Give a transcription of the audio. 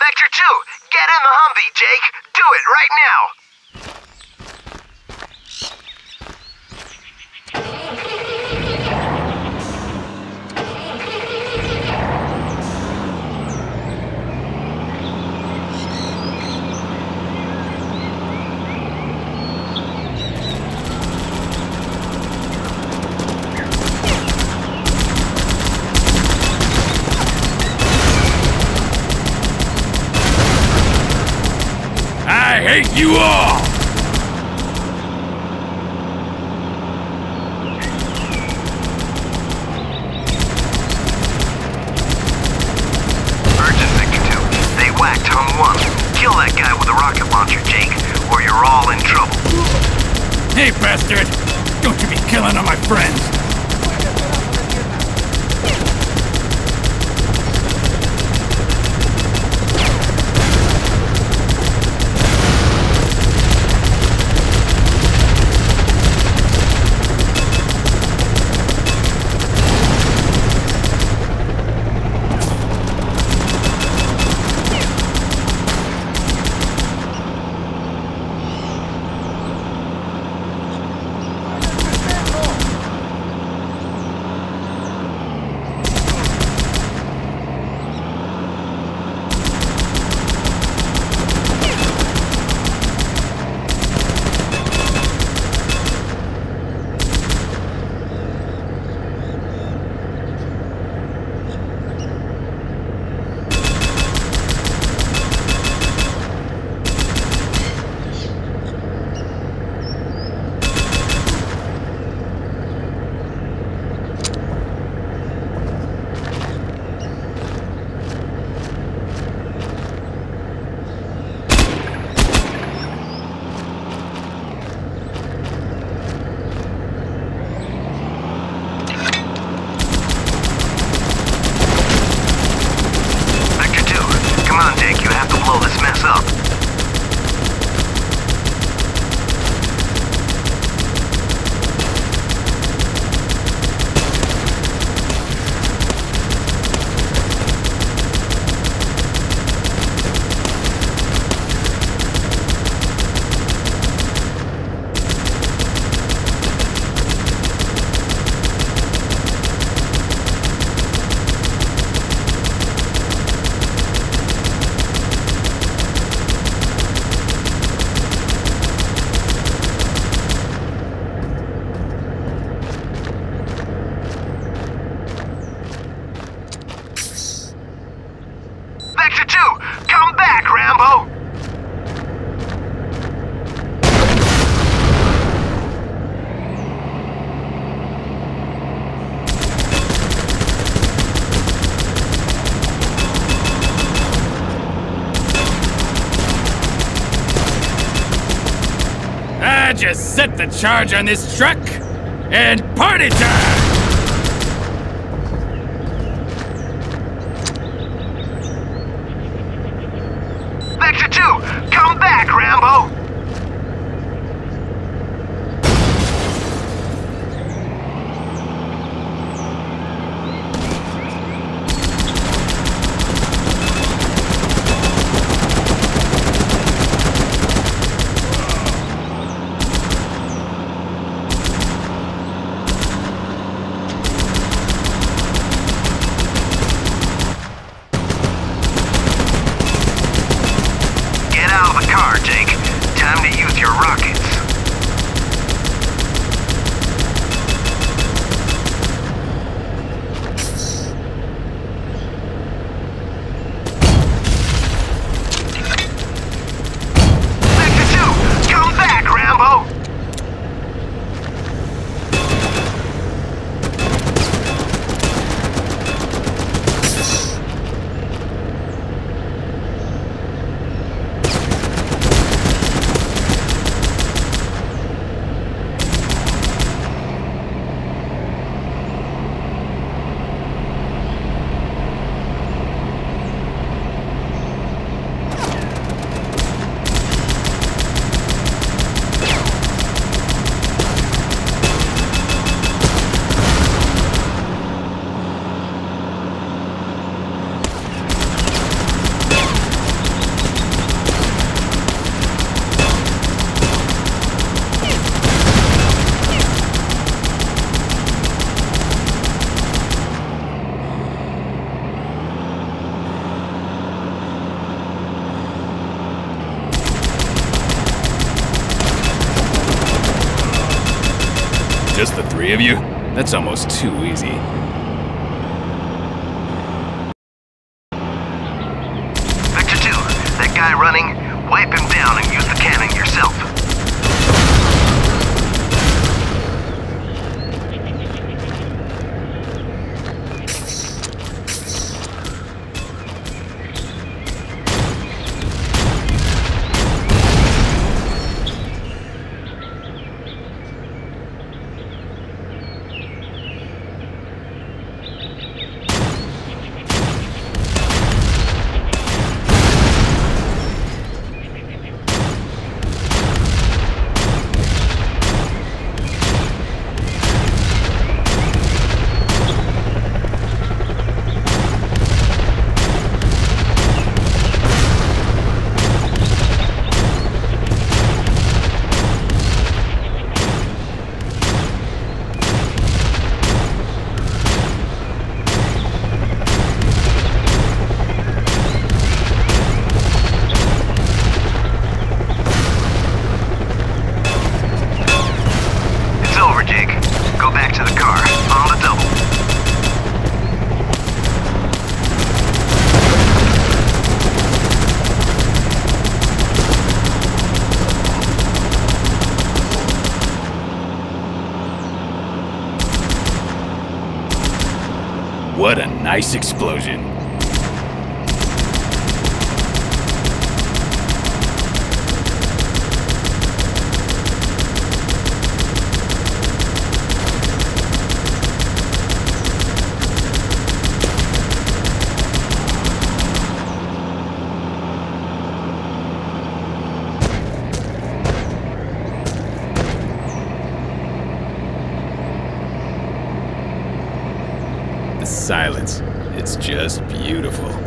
Vector 2, get in the Humvee, Jake. Do it right now. I hate you all! Urgent, Vector 2. They whacked Hum 1. Kill that guy with a rocket launcher, Jake, or you're all in trouble. Hey, bastard! Don't you be killing all my friends! Vector 2, come back, Rambo! I just set the charge on this truck, and party time! Vector 2, come back, Rambo! Jake, time to use your rockets. Vector 2, come back, Rambo! 3 of you? That's almost too easy. Vector 2, that guy running, wipe him down and use the cannon yourself. Go back to the car, on the double. What a nice explosion. The silence, it's just beautiful.